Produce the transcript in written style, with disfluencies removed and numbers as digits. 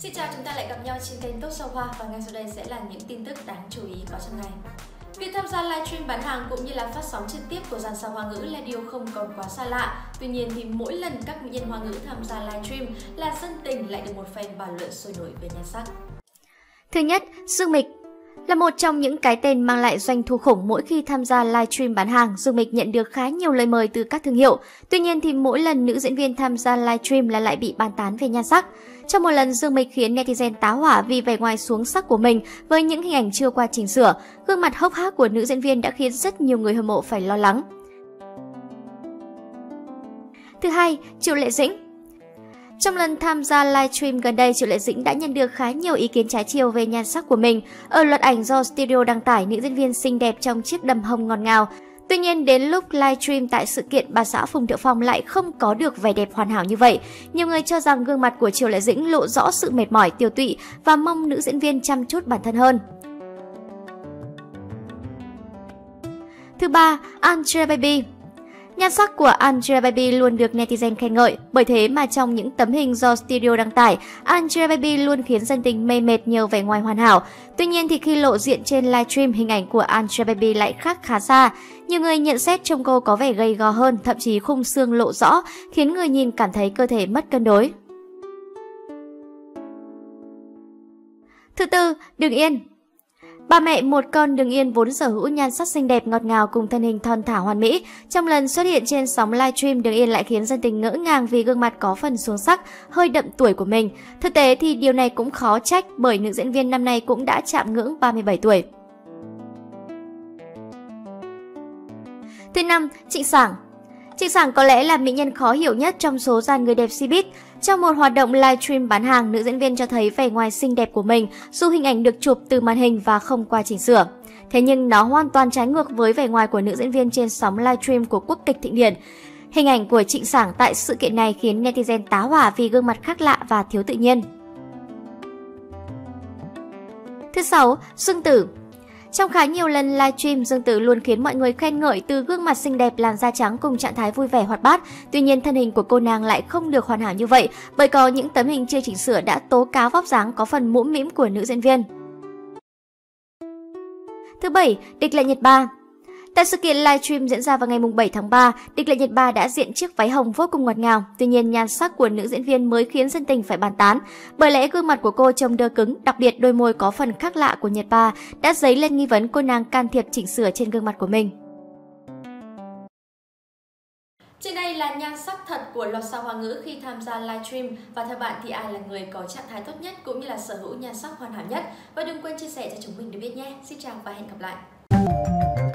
Xin chào, chúng ta lại gặp nhau trên kênh Top Sao Hoa và ngay sau đây sẽ là những tin tức đáng chú ý có trong ngày. Việc tham gia livestream bán hàng cũng như là phát sóng trực tiếp của dàn sao Hoa ngữ là điều không còn quá xa lạ. Tuy nhiên thì mỗi lần các mỹ nhân Hoa ngữ tham gia livestream là dân tình lại được một phen bàn luận sôi nổi về nhan sắc. Thứ nhất, Dương Mịch. Là một trong những cái tên mang lại doanh thu khủng mỗi khi tham gia livestream bán hàng, Dương Mịch nhận được khá nhiều lời mời từ các thương hiệu. Tuy nhiên thì mỗi lần nữ diễn viên tham gia livestream là lại bị bàn tán về nhan sắc. Trong một lần, Dương Mịch khiến netizen tá hỏa vì vẻ ngoài xuống sắc của mình với những hình ảnh chưa qua chỉnh sửa. Gương mặt hốc hác của nữ diễn viên đã khiến rất nhiều người hâm mộ phải lo lắng. Thứ hai, Triệu Lệ Dĩnh. Trong lần tham gia livestream gần đây, Triệu Lệ Dĩnh đã nhận được khá nhiều ý kiến trái chiều về nhan sắc của mình. Ở loạt ảnh do studio đăng tải, nữ diễn viên xinh đẹp trong chiếc đầm hồng ngọt ngào. Tuy nhiên, đến lúc livestream tại sự kiện, bà xã Phùng Thiệu Phong lại không có được vẻ đẹp hoàn hảo như vậy. Nhiều người cho rằng gương mặt của Triệu Lệ Dĩnh lộ rõ sự mệt mỏi, tiều tụy và mong nữ diễn viên chăm chút bản thân hơn. Thứ ba, Angelababy. Nhan sắc của Angelababy luôn được netizen khen ngợi, bởi thế mà trong những tấm hình do studio đăng tải, Angelababy luôn khiến dân tình mê mệt nhờ vẻ ngoài hoàn hảo. Tuy nhiên thì khi lộ diện trên livestream, hình ảnh của Angelababy lại khác khá xa. Nhiều người nhận xét trông cô có vẻ gầy gò hơn, thậm chí khung xương lộ rõ, khiến người nhìn cảm thấy cơ thể mất cân đối. Thứ tư, Đường Yên. Bà mẹ một con Đường Yên vốn sở hữu nhan sắc xinh đẹp ngọt ngào cùng thân hình thon thả hoàn mỹ. Trong lần xuất hiện trên sóng livestream, Đường Yên lại khiến dân tình ngỡ ngàng vì gương mặt có phần xuống sắc, hơi đậm tuổi của mình. Thực tế thì điều này cũng khó trách bởi nữ diễn viên năm nay cũng đã chạm ngưỡng 37 tuổi. Thứ năm, Trịnh Sảng. Trịnh Sảng có lẽ là mỹ nhân khó hiểu nhất trong số dàn người đẹp Cbiz. Trong một hoạt động livestream bán hàng, nữ diễn viên cho thấy vẻ ngoài xinh đẹp của mình dù hình ảnh được chụp từ màn hình và không qua chỉnh sửa. Thế nhưng nó hoàn toàn trái ngược với vẻ ngoài của nữ diễn viên trên sóng livestream của Quốc kịch Thịnh Điển. Hình ảnh của Trịnh Sảng tại sự kiện này khiến netizen tá hỏa vì gương mặt khác lạ và thiếu tự nhiên. Thứ sáu, Dương Tử. Trong khá nhiều lần livestream, Dương Tử luôn khiến mọi người khen ngợi từ gương mặt xinh đẹp, làn da trắng cùng trạng thái vui vẻ hoạt bát. Tuy nhiên, thân hình của cô nàng lại không được hoàn hảo như vậy, bởi có những tấm hình chưa chỉnh sửa đã tố cáo vóc dáng có phần mũm mĩm của nữ diễn viên. Thứ bảy, Địch Lệ Nhiệt Ba. Tại sự kiện livestream diễn ra vào ngày 7 tháng 3, Địch Lệ Nhiệt Ba đã diện chiếc váy hồng vô cùng ngọt ngào. Tuy nhiên, nhan sắc của nữ diễn viên mới khiến dân tình phải bàn tán. Bởi lẽ gương mặt của cô trông đơ cứng, đặc biệt đôi môi có phần khác lạ của Nhiệt Ba đã dấy lên nghi vấn cô nàng can thiệp chỉnh sửa trên gương mặt của mình. Trên đây là nhan sắc thật của loạt sao Hoa ngữ khi tham gia livestream, và theo bạn thì ai là người có trạng thái tốt nhất cũng như là sở hữu nhan sắc hoàn hảo nhất? Và đừng quên chia sẻ cho chúng mình được biết nhé. Xin chào và hẹn gặp lại.